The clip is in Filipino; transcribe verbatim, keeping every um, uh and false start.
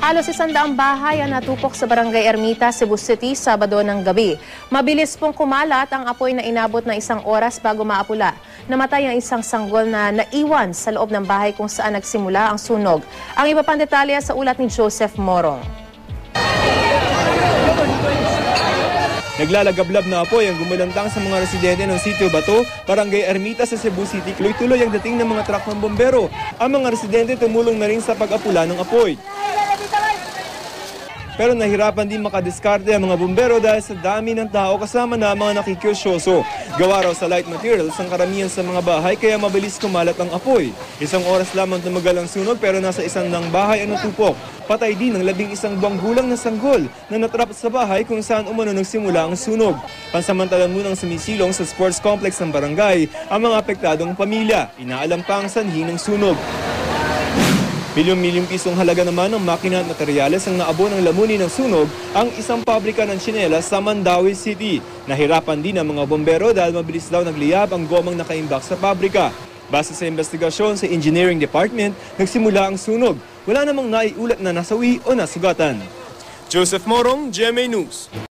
Halos isandaang bahay ang natupok sa Barangay Ermita, Cebu City, Sabado ng gabi. Mabilis pong kumalat ang apoy na inabot ng isang oras bago maapula. Namatay ang isang sanggol na naiwan sa loob ng bahay kung saan nagsimula ang sunog. Ang iba pang detalye sa ulat ni Joseph Morong. Naglalagablab na apoy ang gumulantang sa mga residente ng Sitio Bato, Barangay Ermita sa Cebu City. Tuloy-tuloy ang dating ng mga truck ng bombero. Ang mga residente tumulong na rin sa pag-apula ng apoy. Pero nahirapan din makadiskarte ang mga bumbero dahil sa dami ng tao kasama na mga nakikisyoso. Gawa raw sa light materials ang karamihan sa mga bahay kaya mabilis kumalat ang apoy. Isang oras lamang tumagal ang sunog pero nasa isang ng bahay ang natupok. Patay din ang labing isang buwang gulang na sanggol na natrap sa bahay kung saan umano nagsimula ang sunog. Pansamantala munang sumisilong sa sports complex ng barangay ang mga apektadong pamilya. Inaalam pa ang sanhi ng sunog. Milyong-milyong pisong halaga naman ng makina at materyales ang naabo ng lamunin ng sunog ang isang pabrika ng tsinelas sa Mandaue City. Nahirapan din ang mga bombero dahil mabilis daw nagliyab ang gomang nakaimbak sa pabrika. Base sa investigasyon sa Engineering Department, nagsimula ang sunog. Wala namang naiulat na nasawi o nasugatan. Joseph Morong, G M A News.